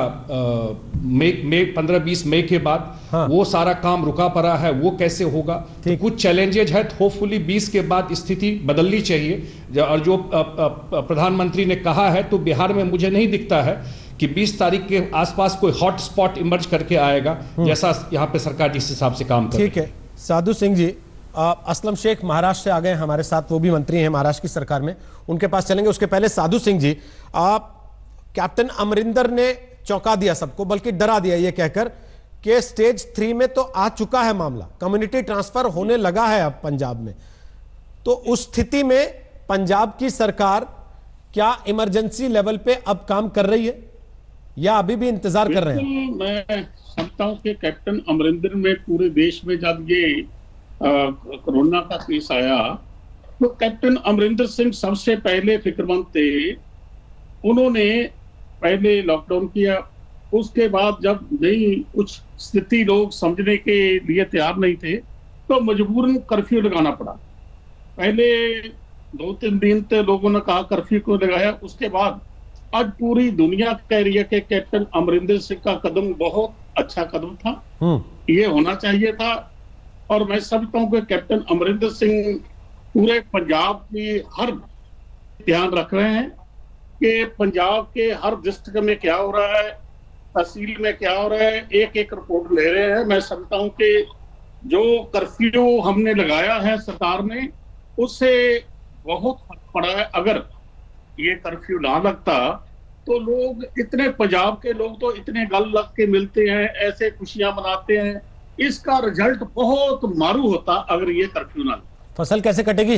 मई 15-20 मई के बाद, हाँ। वो सारा काम रुका पड़ा है, वो कैसे होगा? तो कुछ चैलेंजेज है, होपफुली 20 के बाद स्थिति बदलनी चाहिए। और जो प्रधानमंत्री ने कहा है, तो बिहार में मुझे नहीं दिखता है कि 20 तारीख के आसपास कोई हॉट स्पॉट इमर्ज करके आएगा, जैसा यहाँ पे सरकार जिस हिसाब से काम कर रही है। ठीक है साधु सिंह जी, असलम शेख महाराष्ट्र से आ गए हमारे साथ, वो भी मंत्री हैं महाराष्ट्र की सरकार में, उनके पास चलेंगे। उसके पहले साधु सिंह जी, कैप्टन अमरिंदर ने चौंका दिया सबको, बल्कि डरा दिया ये कहकर कि स्टेज 3 में तो आ चुका है मामला, कम्युनिटी ट्रांसफर होने लगा है अब पंजाब में। तो उस स्थिति में पंजाब की सरकार क्या इमरजेंसी लेवल पे अब काम कर रही है या अभी भी इंतजार कर रहे हैं? मैं समझता हूं कि कैप्टन अमरिंदर में पूरे देश में जब ये कोरोना का केस आया, तो कैप्टन अमरिंदर सिंह सबसे पहले फिक्रमंद थे। उन्होंने पहले लॉकडाउन किया, उसके बाद जब नहीं कुछ स्थिति लोग समझने के लिए तैयार नहीं थे, तो मजबूरन कर्फ्यू लगाना पड़ा। पहले 2-3 दिन तो लोगों ने कहा कर्फ्यू को लगाया, उसके बाद आज पूरी दुनिया कह रही है कि कैप्टन अमरिंदर सिंह का कदम बहुत अच्छा कदम था, ये होना चाहिए था। और मैं समझता हूँ कि कैप्टन अमरिंदर सिंह पूरे पंजाब की हर ध्यान रख रहे हैं कि पंजाब के हर डिस्ट्रिक्ट में क्या हो रहा है, तहसील में क्या हो रहा है, एक एक रिपोर्ट ले रहे हैं। मैं समझता हूँ कि जो कर्फ्यू हमने लगाया है सरकार ने, उससे बहुत फर्क पड़ा है। अगर ये कर्फ्यू ना लगता तो लोग इतने, पंजाब के लोग तो इतने गल लग के मिलते हैं, ऐसे खुशियां मनाते हैं, इसका रिजल्ट बहुत मारू होता अगर ये कर्फ्यू ना लगता। फसल कैसे कटेगी?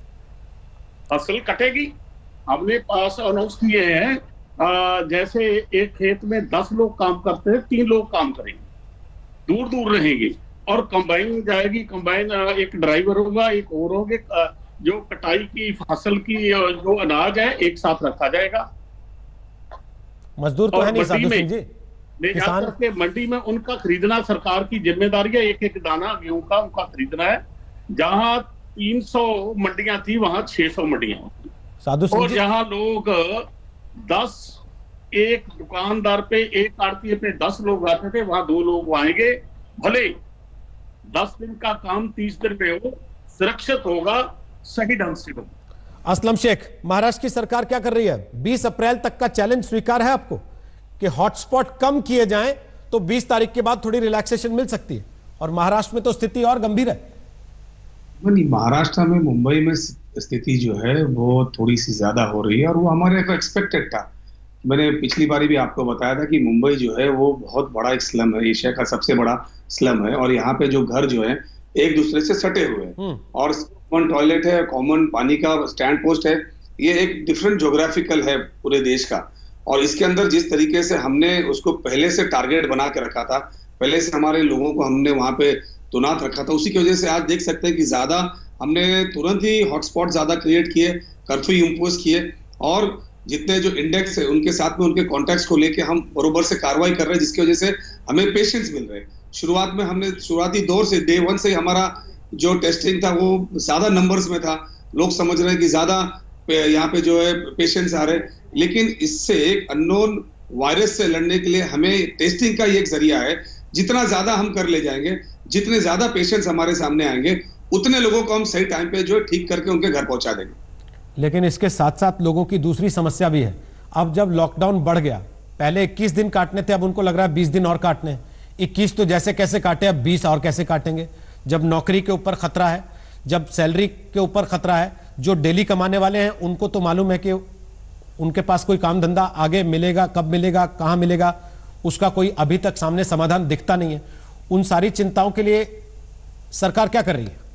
फसल कटेगी, हमने पास अनाउंस किए हैं। जैसे एक खेत में 10 लोग काम करते हैं, 3 लोग काम करेंगे, दूर दूर रहेंगे, और कंबाइन जाएगी। कंबाइन एक ड्राइवर होगा, एक और होंगे, जो कटाई की फसल की जो अनाज है एक साथ रखा जाएगा। मजदूर तो है नहीं साधु सिंह जी, ले जाकर के मंडी में उनका खरीदना सरकार की जिम्मेदारी है। एक एक दाना गेहूं का उनका खरीदना है। जहां 300 मंडियां थी वहां 600 मंडियां, और जहां लोग 10 एक दुकानदार पे, एक आड़ती पे 10 लोग आते थे, वहां 2 लोग आएंगे। भले 10 दिन का काम 30 दिन में हो, सुरक्षित होगा, सही ढंग से होगा। असलम शेख, महाराष्ट्र की सरकार क्या कर रही है? 20 अप्रैल तक का चैलेंज स्वीकार है आपको कि हॉटस्पॉट कम किए जाएं तो 20 तारीख के बाद थोड़ी रिलैक्सेशन मिल सकती है, और महाराष्ट्र में तो स्थिति और गंभीर है। नहीं, महाराष्ट्र में, मुंबई में स्थिति जो है वो थोड़ी सी ज्यादा हो रही है, और वो हमारे को एक्सपेक्टेड था। मैंने पिछली बारी भी आपको बताया था कि मुंबई जो है वो बहुत बड़ा एक स्लम है, एशिया का सबसे बड़ा स्लम है, और यहाँ पे जो घर जो है एक दूसरे से सटे हुए हैं, और कॉमन टॉयलेट है, कॉमन पानी का स्टैंड पोस्ट है। ये एक डिफरेंट ज्योग्राफिकल है पूरे देश का, और इसके अंदर जिस तरीके से हमने उसको पहले से टारगेट बना के रखा था, पहले से हमारे लोगों को हमने वहां पे तैनात रखा था, उसी की वजह से आज देख सकते हैं कि ज्यादा हमने तुरंत ही हॉटस्पॉट ज्यादा क्रिएट किए, कर्फ्यू इम्पोज किए, और जितने जो इंडेक्स है उनके साथ में उनके कॉन्टैक्ट्स को लेके हम बरोबर से कार्रवाई कर रहे हैं, जिसकी वजह से हमें पेशेंस मिल रहे हैं। शुरुआत में हमने शुरुआती दौर से डे 1 से हमारा जो टेस्टिंग था वो ज्यादा नंबर्स में था, लोग समझ रहे हैं कि ज्यादा यहाँ पे जो है पेशेंट्स आ रहे हैं, लेकिन इससे एक अननोन वायरस से लड़ने के लिए हमें टेस्टिंग का ये एक जरिया है। जितना ज्यादा हम कर ले जाएंगे, जितने ज्यादा पेशेंट्स हमारे सामने आएंगे, उतने लोगों को हम सही टाइम पे जो है ठीक करके उनके घर पहुंचा देंगे। लेकिन इसके साथ साथ लोगों की दूसरी समस्या भी है। अब जब लॉकडाउन बढ़ गया, पहले 21 दिन काटने थे, अब उनको लग रहा है 20 दिन और काटने। 21 तो जैसे कैसे काटे, अब 20 और कैसे काटेंगे? जब नौकरी के ऊपर खतरा है, जब सैलरी के ऊपर खतरा है। जो डेली कमाने वाले हैं उनको तो मालूम है कि उनके पास कोई काम धंधा आगे मिलेगा, कब मिलेगा, कहां मिलेगा, उसका कोई अभी तक सामने समाधान दिखता नहीं है। उन सारी चिंताओं के लिए सरकार क्या कर रही है?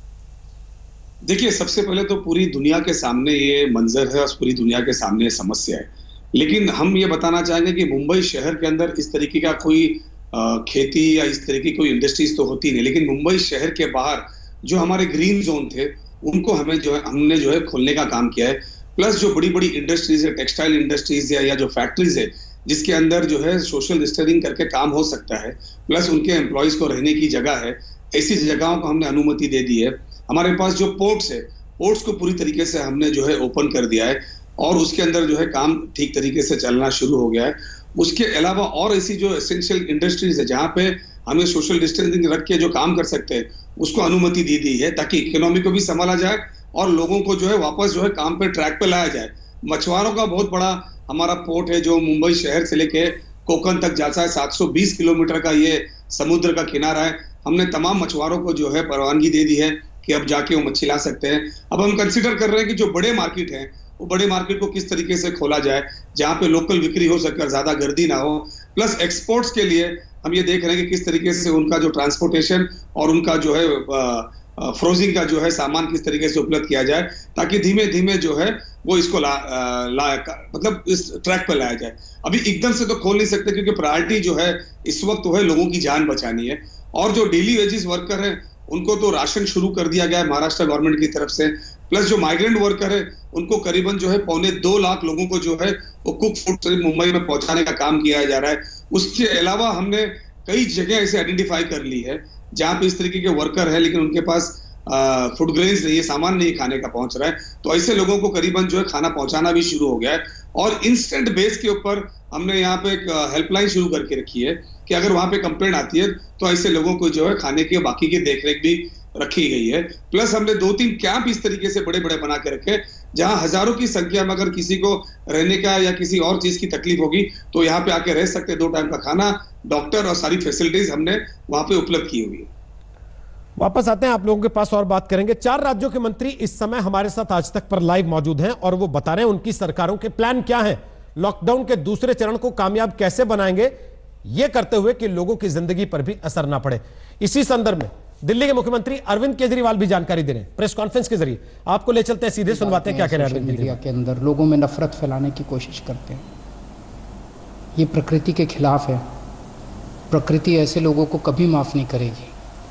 देखिए, सबसे पहले तो पूरी दुनिया के सामने ये मंजर है और पूरी दुनिया के सामने ये समस्या है, लेकिन हम ये बताना चाहेंगे कि मुंबई शहर के अंदर इस तरीके का कोई खेती या इस तरीके की कोई इंडस्ट्रीज तो होती नहीं, लेकिन मुंबई शहर के बाहर जो हमारे ग्रीन जोन थे उनको हमने जो है खोलने का काम किया है। प्लस जो बड़ी बड़ी इंडस्ट्रीज है, टेक्सटाइल इंडस्ट्रीज या जो फैक्ट्रीज है जिसके अंदर जो है सोशल डिस्टेंसिंग करके काम हो सकता है, प्लस उनके एम्प्लॉयज को रहने की जगह है, ऐसी जगहों को हमने अनुमति दे दी है। हमारे पास जो पोर्ट्स है, पोर्ट्स को पूरी तरीके से हमने जो है ओपन कर दिया है और उसके अंदर जो है काम ठीक तरीके से चलना शुरू हो गया है। उसके अलावा और ऐसी जो एसेंशियल इंडस्ट्रीज है जहां पे हमें सोशल डिस्टेंसिंग रख के जो काम कर सकते हैं उसको अनुमति दी दी है, ताकि इकोनॉमी को भी संभाला जाए और लोगों को जो है वापस जो है काम पे ट्रैक पे लाया जाए। मछुआरों का बहुत बड़ा हमारा पोर्ट है जो मुंबई शहर से लेके कोकन तक जाता है, 720 किलोमीटर का ये समुद्र का किनारा है। हमने तमाम मछुआरों को जो है परवानगी दे दी है कि अब जाके वो मच्छी ला सकते हैं। अब हम कंसिडर कर रहे हैं कि जो बड़े मार्केट हैं वो बड़े मार्केट को किस तरीके से खोला जाए जहां पे लोकल बिक्री हो सके, ज्यादा गर्दी ना हो। प्लस एक्सपोर्ट्स के लिए हम ये देख रहे हैं कि किस तरीके से उनका जो ट्रांसपोर्टेशन और उनका जो है फ्रोजिंग का जो है सामान किस तरीके से उपलब्ध किया जाए, ताकि धीमे धीमे जो है वो इसको मतलब इस ट्रैक पर लाया जाए। अभी एकदम से तो खोल नहीं सकते क्योंकि प्रायोरिटी जो है इस वक्त तो है लोगों की जान बचानी है। और जो डेली वेजेस वर्कर है उनको तो राशन शुरू कर दिया गया है महाराष्ट्र गवर्नमेंट की तरफ से। प्लस जो माइग्रेंट वर्कर है उनको करीबन जो है 2.25 लाख लोगों को जो है वो कुक फूड मुंबई में पहुंचाने का काम किया जा रहा है। उसके अलावा हमने कई जगह ऐसे आइडेंटिफाई कर ली है जहां पे इस तरीके के वर्कर है लेकिन उनके पास फूड ग्रेन्स नहीं है, सामान नहीं खाने का पहुंच रहा है, तो ऐसे लोगों को करीबन जो है खाना पहुंचाना भी शुरू हो गया है। और इंस्टेंट बेस के ऊपर हमने यहाँ पे एक हेल्पलाइन शुरू करके रखी है कि अगर वहां पे कंप्लेंट आती है तो ऐसे लोगों को जो है खाने की बाकी की देखरेख भी रखी गई है। प्लस हमने 2-3 कैंप इस तरीके से बड़े बड़े बना के रखे जहां हजारों की संख्या में अगर किसी को रहने का या किसी और चीज की तकलीफ होगी तो यहाँ पे आके रह सकते, 2 टाइम का खाना, डॉक्टर और सारी फैसिलिटीज हमने वहां पे उपलब्ध की हुई है। वापस आते हैं आप लोगों के पास और बात करेंगे। 4 राज्यों के मंत्री इस समय हमारे साथ आज तक पर लाइव मौजूद हैं और वो बता रहे हैं उनकी सरकारों के प्लान क्या है, लॉकडाउन के दूसरे चरण को कामयाब कैसे बनाएंगे, ये करते हुए कि लोगों की जिंदगी पर भी असर ना पड़े। इसी संदर्भ में दिल्ली के मुख्यमंत्री अरविंद केजरीवाल भी जानकारी दे रहे हैं प्रेस कॉन्फ्रेंस के जरिए। आपको ले चलते हैं, सीधे सुनवाते हैं क्या कह रहे हैं अरविंद केजरीवाल। के अंदर लोगों में नफरत फैलाने की कोशिश करते हैं, ये प्रकृति के खिलाफ है। प्रकृति ऐसे लोगों को कभी माफ नहीं करेगी।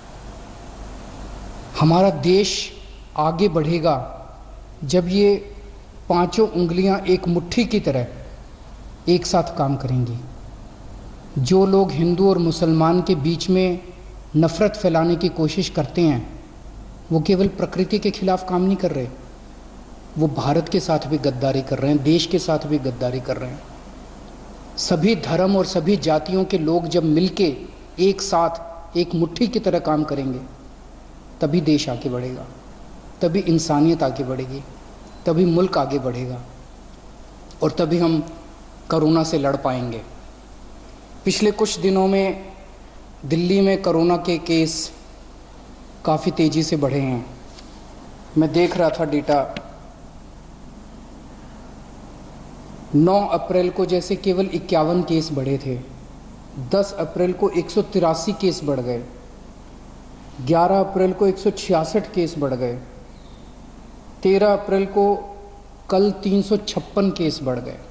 हमारा देश आगे बढ़ेगा जब ये 5 उंगलियां एक मुट्ठी की तरह एक साथ काम करेंगी। जो लोग हिंदू और मुसलमान के बीच में नफरत फैलाने की कोशिश करते हैं वो केवल प्रकृति के खिलाफ काम नहीं कर रहे, वो भारत के साथ भी गद्दारी कर रहे हैं, देश के साथ भी गद्दारी कर रहे हैं। सभी धर्म और सभी जातियों के लोग जब मिलके एक साथ एक मुट्ठी की तरह काम करेंगे तभी देश आगे बढ़ेगा, तभी इंसानियत आगे बढ़ेगी, तभी मुल्क आगे बढ़ेगा और तभी हम कोरोना से लड़ पाएंगे। पिछले कुछ दिनों में दिल्ली में कोरोना के केस काफ़ी तेज़ी से बढ़े हैं। मैं देख रहा था डेटा, 9 अप्रैल को जैसे केवल 51 केस बढ़े थे, 10 अप्रैल को 183 केस बढ़ गए, 11 अप्रैल को 166 केस बढ़ गए, 13 अप्रैल को कल 356 केस बढ़ गए।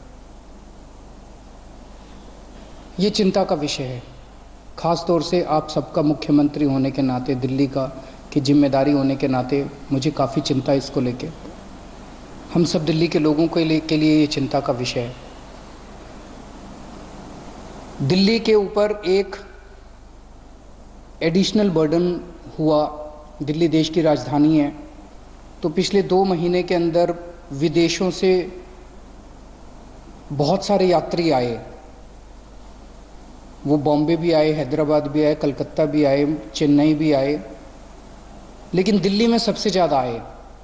ये चिंता का विषय है, ख़ास तौर से आप सबका मुख्यमंत्री होने के नाते, दिल्ली का की जिम्मेदारी होने के नाते मुझे काफ़ी चिंता है इसको लेके। हम सब दिल्ली के लोगों के लिए ये चिंता का विषय है। दिल्ली के ऊपर एक एडिशनल बर्डन हुआ, दिल्ली देश की राजधानी है, तो पिछले 2 महीने के अंदर विदेशों से बहुत सारे यात्री आए। वो बॉम्बे भी आए, हैदराबाद भी आए, कलकत्ता भी आए, चेन्नई भी आए, लेकिन दिल्ली में सबसे ज़्यादा आए।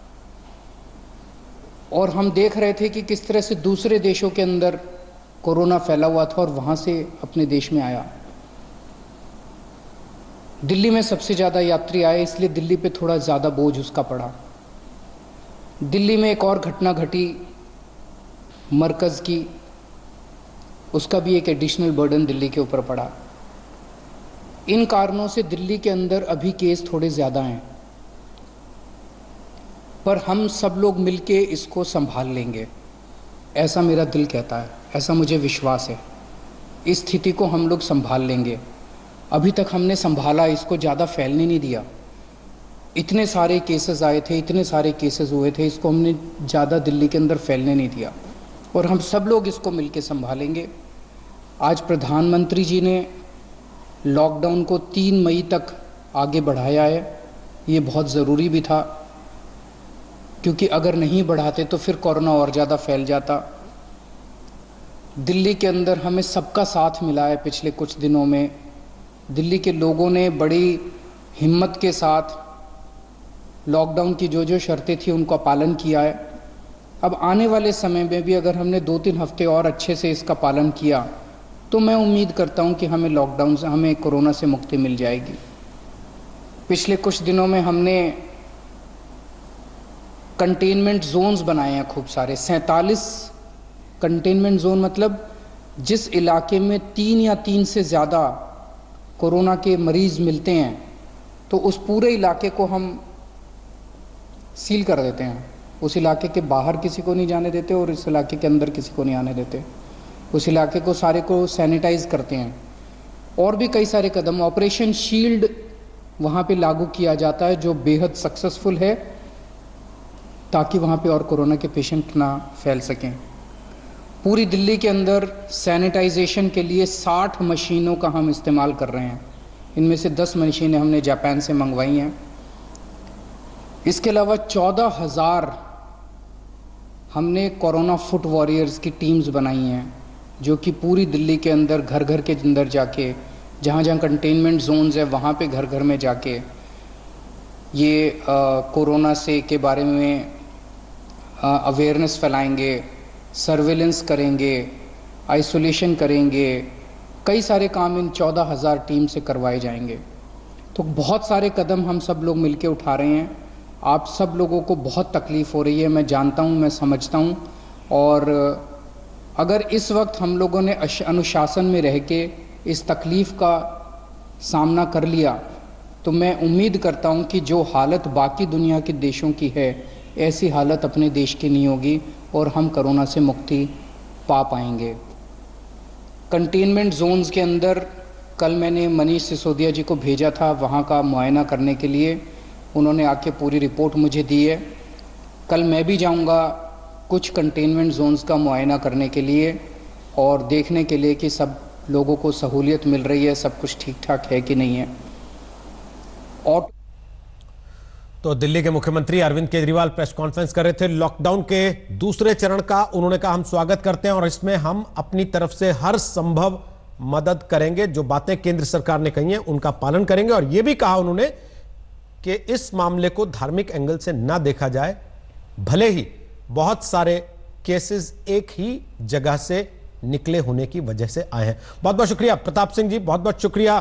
और हम देख रहे थे कि किस तरह से दूसरे देशों के अंदर कोरोना फैला हुआ था और वहाँ से अपने देश में आया। दिल्ली में सबसे ज़्यादा यात्री आए, इसलिए दिल्ली पे थोड़ा ज़्यादा बोझ उसका पड़ा। दिल्ली में एक और घटना घटी मरकज़ की, उसका भी एक एडिशनल बर्डन दिल्ली के ऊपर पड़ा। इन कारणों से दिल्ली के अंदर अभी केस थोड़े ज़्यादा हैं, पर हम सब लोग मिलके इसको संभाल लेंगे, ऐसा मेरा दिल कहता है, ऐसा मुझे विश्वास है। इस स्थिति को हम लोग संभाल लेंगे। अभी तक हमने संभाला, इसको ज़्यादा फैलने नहीं दिया। इतने सारे केसेस आए थे, इतने सारे केसेस हुए थे, इसको हमने ज़्यादा दिल्ली के अंदर फैलने नहीं दिया, और हम सब लोग इसको मिलके संभालेंगे। आज प्रधानमंत्री जी ने लॉकडाउन को 3 मई तक आगे बढ़ाया है। ये बहुत ज़रूरी भी था, क्योंकि अगर नहीं बढ़ाते तो फिर कोरोना और ज़्यादा फैल जाता। दिल्ली के अंदर हमें सबका साथ मिला है। पिछले कुछ दिनों में दिल्ली के लोगों ने बड़ी हिम्मत के साथ लॉकडाउन की जो शर्तें थी उनका पालन किया है। अब आने वाले समय में भी अगर हमने 2-3 हफ्ते और अच्छे से इसका पालन किया तो मैं उम्मीद करता हूं कि हमें लॉकडाउन से, हमें कोरोना से मुक्ति मिल जाएगी। पिछले कुछ दिनों में हमने कंटेनमेंट जोन्स बनाए हैं खूब सारे, 47 कंटेनमेंट जोन, मतलब जिस इलाके में 3 या 3 से ज़्यादा कोरोना के मरीज़ मिलते हैं तो उस पूरे इलाके को हम सील कर देते हैं। उस इलाके के बाहर किसी को नहीं जाने देते और इस इलाके के अंदर किसी को नहीं आने देते। उस इलाके को सारे को सैनिटाइज करते हैं। और भी कई सारे कदम, ऑपरेशन शील्ड वहाँ पे लागू किया जाता है जो बेहद सक्सेसफुल है, ताकि वहाँ पे और कोरोना के पेशेंट ना फैल सकें। पूरी दिल्ली के अंदर सैनिटाइजेशन के लिए 60 मशीनों का हम इस्तेमाल कर रहे हैं। इनमें से 10 मशीनें हमने जापान से मंगवाई हैं। इसके अलावा 14,000 हमने कोरोना फुट वॉरियर्स की टीम्स बनाई हैं, जो कि पूरी दिल्ली के अंदर घर घर के अंदर जाके, जहाँ जहाँ कंटेनमेंट जोन्स है वहाँ पे घर घर में जाके ये कोरोना से के बारे में अवेयरनेस फैलाएंगे, सर्वेलेंस करेंगे, आइसोलेशन करेंगे। कई सारे काम इन 14,000 टीम से करवाए जाएंगे। तो बहुत सारे कदम हम सब लोग मिलके उठा रहे हैं। आप सब लोगों को बहुत तकलीफ़ हो रही है, मैं जानता हूँ, मैं समझता हूँ। और अगर इस वक्त हम लोगों ने अनुशासन में रह के इस तकलीफ़ का सामना कर लिया तो मैं उम्मीद करता हूँ कि जो हालत बाकी दुनिया के देशों की है, ऐसी हालत अपने देश की नहीं होगी और हम कोरोना से मुक्ति पा पाएंगे। कंटेनमेंट जोन्स के अंदर कल मैंने मनीष सिसोदिया जी को भेजा था वहाँ का मुआयना करने के लिए। उन्होंने आके पूरी रिपोर्ट मुझे दी है। कल मैं भी जाऊँगा कुछ कंटेनमेंट जोन्स का मुआयना करने के लिए और देखने के लिए कि सब लोगों को सहूलियत मिल रही है, सब कुछ ठीक ठाक है कि नहीं है। और तो दिल्ली के मुख्यमंत्री अरविंद केजरीवाल प्रेस कॉन्फ्रेंस कर रहे थे। लॉकडाउन के दूसरे चरण का उन्होंने कहा हम स्वागत करते हैं और इसमें हम अपनी तरफ से हर संभव मदद करेंगे। जो बातें केंद्र सरकार ने कही हैं उनका पालन करेंगे। और यह भी कहा उन्होंने कि इस मामले को धार्मिक एंगल से ना देखा जाए। भले ही बहुत सारे केसेस एक ही जगह से निकले होने की वजह से आए हैं। बहुत बहुत शुक्रिया प्रताप सिंह जी, बहुत बहुत शुक्रिया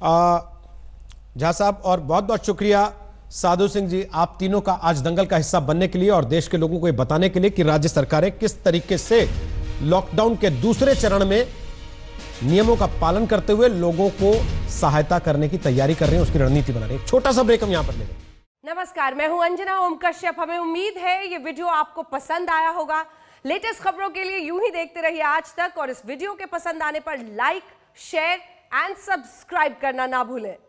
झा साहब, और बहुत बहुत शुक्रिया साधु सिंह जी, आप तीनों का आज दंगल का हिस्सा बनने के लिए और देश के लोगों को ये बताने के लिए कि राज्य सरकारें किस तरीके से लॉकडाउन के दूसरे चरण में नियमों का पालन करते हुए लोगों को सहायता करने की तैयारी कर रही हैं, उसकी रणनीति बना रही है। छोटा सा ब्रेक हम यहां पर ले लेंगे। नमस्कार, मैं हूं अंजना ओम कश्यप। हमें उम्मीद है ये वीडियो आपको पसंद आया होगा। लेटेस्ट खबरों के लिए यूं ही देखते रहिए आज तक, और इस वीडियो के पसंद आने पर लाइक, शेयर एंड सब्सक्राइब करना ना भूलें।